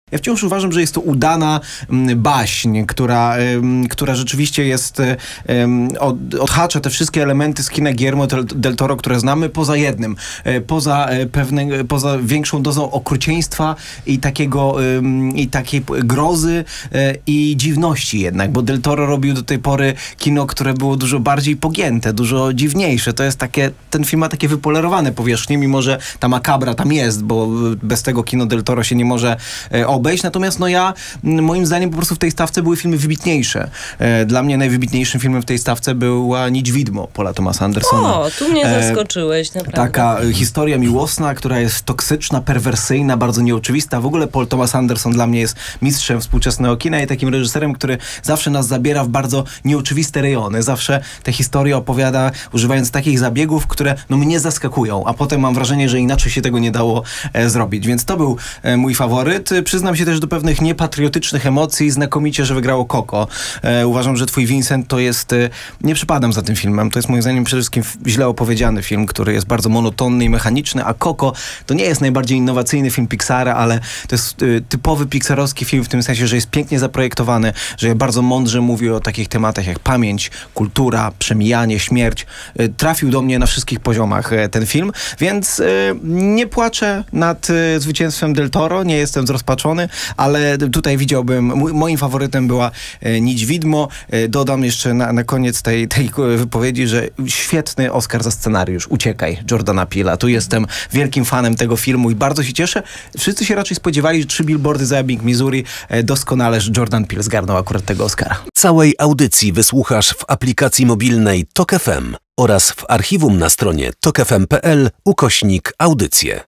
Ja wciąż uważam, że jest to udana baśń, która rzeczywiście jest, odhacza te wszystkie elementy z kina Guillermo del Toro, które znamy, poza jednym. Poza większą dozą okrucieństwa i takiej grozy i dziwności jednak, bo del Toro robił do tej pory kino, które było dużo bardziej pogięte, dużo dziwniejsze. To jest ten film ma takie wypolerowane powierzchnie, mimo że ta makabra tam jest, bo bez tego kino del Toro się nie może obejść. Natomiast moim zdaniem po prostu w tej stawce były filmy wybitniejsze. Dla mnie najwybitniejszym filmem w tej stawce była Nić Widmo Paula Thomasa Andersona. O, tu mnie zaskoczyłeś, naprawdę. Taka historia miłosna, która jest toksyczna, perwersyjna, bardzo nieoczywista. W ogóle Paul Thomas Anderson dla mnie jest mistrzem współczesnego kina i takim reżyserem, który zawsze nas zabiera w bardzo nieoczywiste rejony. Zawsze te historie opowiada używając takich zabiegów, które mnie zaskakują, a potem mam wrażenie, że inaczej się tego nie dało zrobić. Więc to był mój faworyt. Przyznam się też do pewnych niepatriotycznych emocji. Znakomicie, że wygrało Coco. Uważam, że twój Vincent to jest... Nie przypadam za tym filmem. To jest moim zdaniem przede wszystkim źle opowiedziany film, który jest bardzo monotonny i mechaniczny, a Coco to nie jest najbardziej innowacyjny film Pixara, ale to jest typowy pixarowski film w tym sensie, że jest pięknie zaprojektowany, że bardzo mądrze mówi o takich tematach jak pamięć, kultura, przemijanie, śmierć. Trafił do mnie na wszystkich poziomach ten film, więc nie płaczę nad zwycięstwem del Toro, nie jestem zrozpaczony, ale tutaj widziałbym, moim faworytem była Nić Widmo. Dodam jeszcze na koniec tej wypowiedzi, że świetny Oscar za scenariusz. Uciekaj, Jordana Peela. Tu jestem wielkim fanem tego filmu i bardzo się cieszę. Wszyscy się raczej spodziewali, że 3 billboardy za Ebbing, Missouri. Doskonale, że Jordan Peele zgarnął akurat tego Oscara. Całej audycji wysłuchasz w aplikacji mobilnej TOK FM oraz w archiwum na stronie tokefm.pl/audycje.